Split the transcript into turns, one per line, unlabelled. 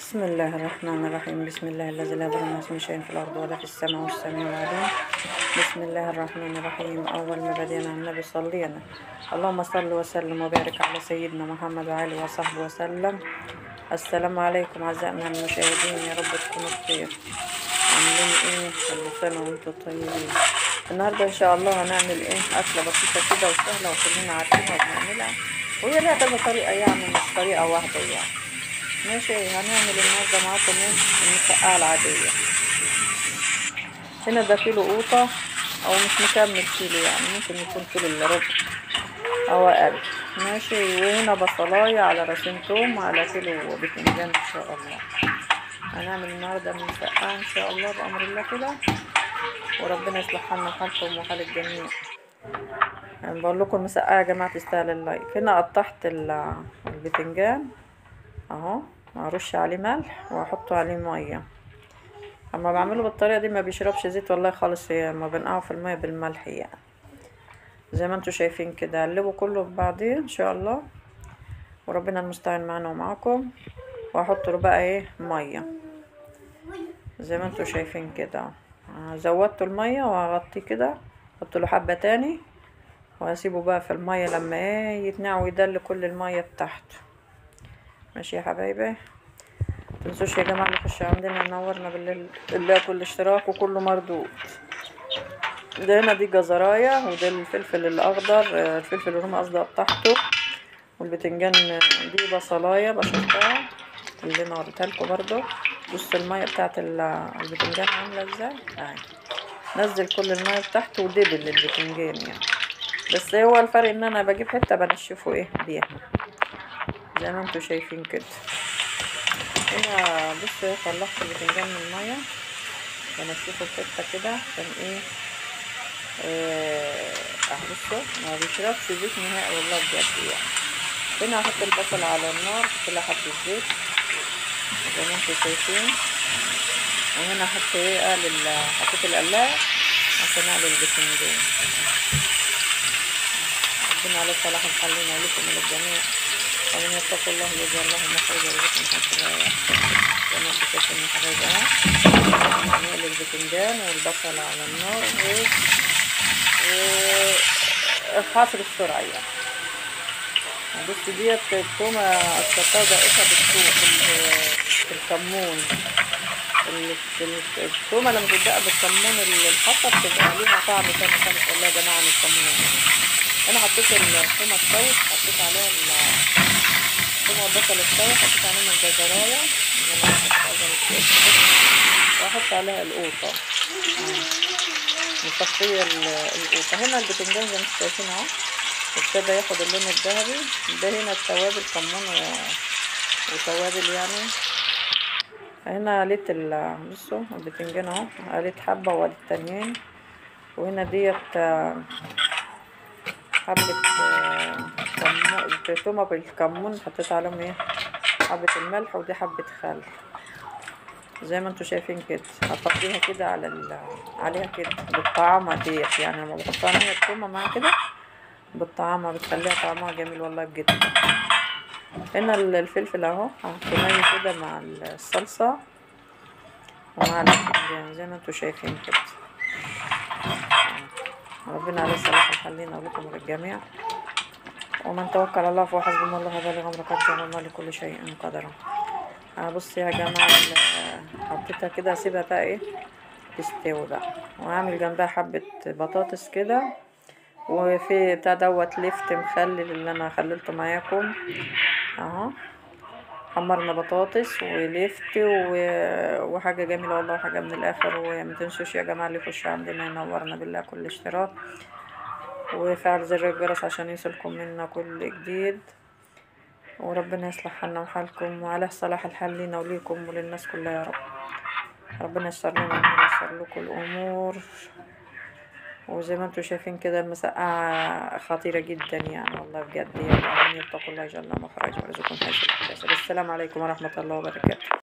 بسم الله الرحمن الرحيم. بسم الله الذي لا يضر مع اسمه شيء في الأرض ولا في السماء والسميع العليم. بسم الله الرحمن الرحيم. أول ما بدينا على النبي صلينا اللهم صل وسلم وبارك على سيدنا محمد وعلى وصحبه وسلم. السلام عليكم أعزائنا المشاهدين، يا رب تكونوا بخير. عاملين ايه؟ كل سنة وانتم طيبين. النهارده ان شاء الله هنعمل ايه؟ أكلة بسيطة كده وسهلة وكلنا عارفينها وبنعملها، وهي لها كذا طريقة يعني، مش طريقة واحدة يعني. ماشي، هنعمل النهارده معاكم ايه؟ المسقعة العادية. هنا ده كيلو قوطة او مش مكمل كيلو، يعني ممكن يكون كيلو الا ربع او اقل. ماشي، وهنا بصلاية على راسين توم على كيلو بتنجان ان شاء الله. هنعمل النهارده المسقعة ان شاء الله بأمر الله كده، وربنا يصلح حالنا وحالكم وحال الجميع. يعني بقول لكم المسقعة يا جماعة تستاهل اللايك. هنا قطعت البتنجان اهو، هرش عليه ملح واحط عليه ميه. اما بعمله بالطريقه دي ما بيشربش زيت والله خالص، ما بنقعه في الميه بالملح يعني، زي ما انتوا شايفين كده. اقلبه كله في بعضيه ان شاء الله، وربنا المستعان معانا ومعاكم. واحط له بقى ايه؟ ميه زي ما انتوا شايفين كده. زودت الميه وهغطيه كده، احط له حبه تاني وهسيبه بقى في الميه لما ايه يتنقع ويدل كل الميه بتاعته. ماشي يا حبايبي، متنسوش يا جماعة اللي يخش عندنا ينورنا بالله كل اشتراك وكله مردود. ده هنا دي جزراية، وده الفلفل الأخضر، الفلفل الرومي قصدي قطعته، والبتنجان دي بصلاية بشرتها اللي انا وريتها لكم برضو. بصوا المية بتاعت البتنجان عاملة ازاي اهي. نزل كل المية بتاعته ودبل البتنجان يعني، بس هو الفرق ان انا بجيب حتة بنشفه ايه بيها زي ما انتوا شايفين كده. هنا بصوا طلعت البتنجان من المية بنشفه بحته كده عشان ايه بصوا ما بيشربش زيت نهائي والله بجد يعني. هنا هحط البصل على النار، احط لها حبه زيت زي ما انتوا شايفين. وهنا هحط ايه حطيت القلاية عشان اقلي البتنجان. ربنا على صلاح الحلين ولكم وللجميع، ومن يتق الله يجعل له مخرجا ويرزقه من حيث لا يحتسب. زي ما انتوا شايفين يا حبايبي اهو، نقلي البتنجان والبصل على النار وحاصر السرعة يعني. بص ديت التومة قطعتها دقيقة بالكمون. التومة لما تدقق بالكمون الحطة بتبقى ليها طعم تاني خالص والله يا جماعة عن الكمون. أنا حطيت التومة استوت، حطيت عليها التومة والبصل استوت، حطيت عليهم الجزراية وأحط عليها القوطة مصفية القوطة. هنا البتنجان زي ما انتوا شايفين اهو ابتدى ياخد اللون الذهبي. ده هنا التوابل كمون وتوابل يعني. هنا قليت بصوا البتنجان اهو، قليت حبة وقليت تانيين. وهنا ديت حبة تومة بالكمون، حطيت عليهم ايه حبة الملح، ودي حبة خل زي ما انتوا شايفين كده. هتحطيها كده عليها كده بالطعامة ديت يعني، لما بحطها هي التومة مع كده بالطعامة بتخليها طعمها جميل والله بجد. هنا الفلفل اهو هحطه ني كده مع الصلصة ومع البتنجان زي ما انتوا شايفين كده. ربنا على صلاح الحلين ولكم وللجميع، ومن توكل على الله فهو حسبنا الله وبلغ امره قد جعل الله لكل شيء قدرا. بصي يا جماعة حطيتها كده، هسيبها بقى ايه تستوي بقى، وهعمل جنبها حبة بطاطس كده، وفي بتاع دوت لفت مخلل اللي انا خللته معاكم اهو. حمرنا بطاطس ولفت وحاجة جميلة والله، وحاجة من الاخر. ومتنسوش يا جماعة اللي يخش عندنا ينورنا بالله كل اشتراك، وفعل زر الجرس عشان يوصلكم منا كل جديد. وربنا يصلح حالنا وحالكم وعلى صلاح الحال لينا وليكم وللناس كلها يا رب. ربنا ييسر لنا وييسر لكم الامور. وزي ما انتوا شايفين كده المسقعة خطيرة جدا يعني والله بجد يعني. من يتقوا الله يجعل له مخرجا ويرزقكم حيث لا يحتسب. السلام عليكم ورحمة الله وبركاته.